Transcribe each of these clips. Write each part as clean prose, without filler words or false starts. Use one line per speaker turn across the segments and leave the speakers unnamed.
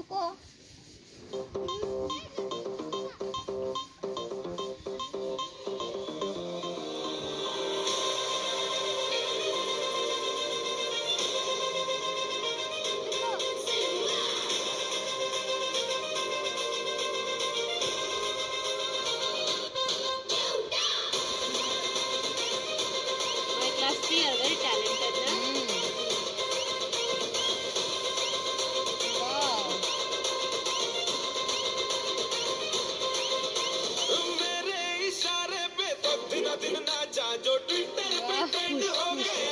रुको।
Class 3 are very talented, na?
Wow.
मेरे इशारे पे तो दिन दिन नाचा जो ट्विटर पे ट्रेंड हो गया।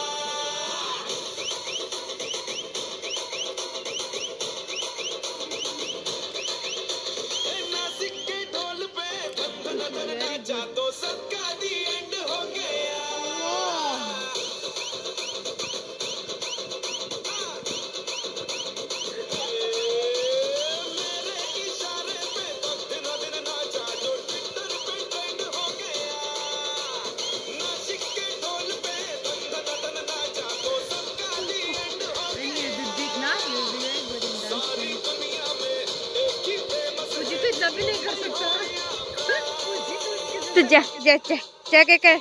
नासिक के ढोल पे धन धन नाचा तो सबका दी एंड हो गया।
भी नहीं कर सकता।
तो जा जा जा जा के कर।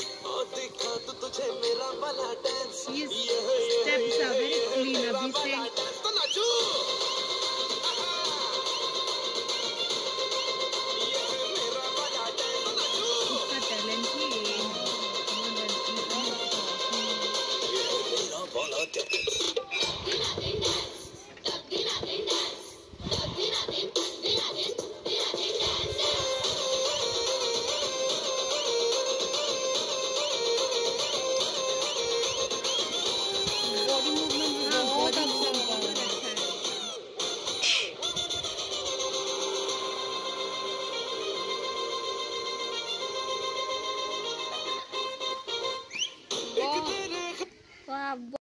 These steps are very clean अभी से।